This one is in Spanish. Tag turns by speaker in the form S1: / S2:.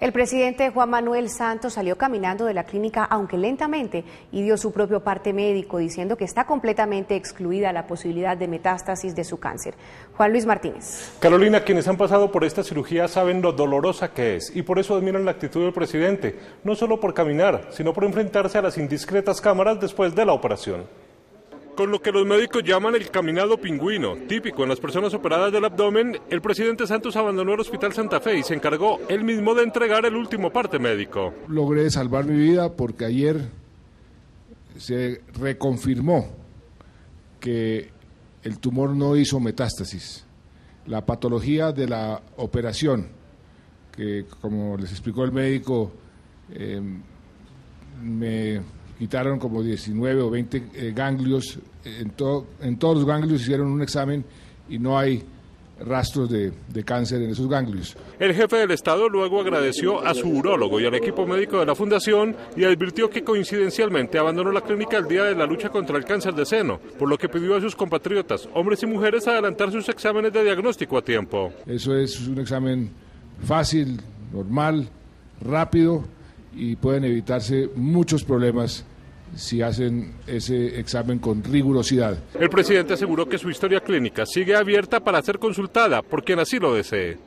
S1: El presidente Juan Manuel Santos salió caminando de la clínica, aunque lentamente, y dio su propio parte médico, diciendo que está completamente excluida la posibilidad de metástasis de su cáncer. Juan Luis Martínez.
S2: Carolina, quienes han pasado por esta cirugía saben lo dolorosa que es y por eso admiran la actitud del presidente, no solo por caminar, sino por enfrentarse a las indiscretas cámaras después de la operación. Con lo que los médicos llaman el caminado pingüino, típico en las personas operadas del abdomen, el presidente Santos abandonó el Hospital Santa Fe y se encargó él mismo de entregar el último parte médico.
S3: Logré salvar mi vida porque ayer se reconfirmó que el tumor no hizo metástasis. La patología de la operación, que como les explicó el médico, me quitaron como 19 o 20 ganglios, en todos los ganglios hicieron un examen y no hay rastros de cáncer en esos ganglios.
S2: El jefe del Estado luego agradeció a su urólogo y al equipo médico de la Fundación y advirtió que coincidencialmente abandonó la clínica el día de la lucha contra el cáncer de seno, por lo que pidió a sus compatriotas, hombres y mujeres, adelantar sus exámenes de diagnóstico a tiempo.
S3: Eso es un examen fácil, normal, rápido y pueden evitarse muchos problemas si hacen ese examen con rigurosidad.
S2: El presidente aseguró que su historia clínica sigue abierta para ser consultada por quien así lo desee.